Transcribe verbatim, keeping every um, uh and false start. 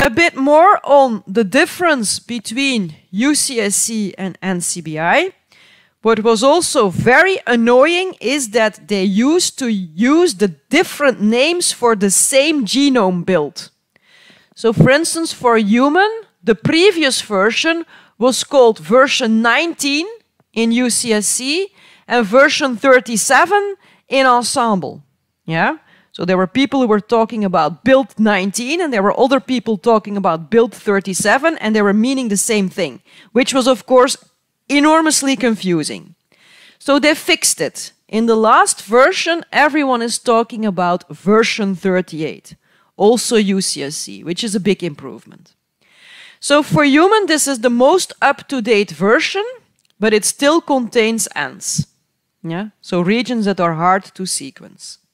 A bit more on the difference between U C S C and N C B I. What was also very annoying is that they used to use the different names for the same genome build. So for instance, for human, the previous version was called version nineteen in U C S C and version thirty-seven in Ensembl. Yeah? So there were people who were talking about build nineteen and there were other people talking about build thirty-seven and they were meaning the same thing, which was of course enormously confusing. So they fixed it. In the last version, everyone is talking about version thirty-eight, also U C S C, which is a big improvement. So for human, this is the most up-to-date version, but it still contains ants. Yeah? So regions that are hard to sequence.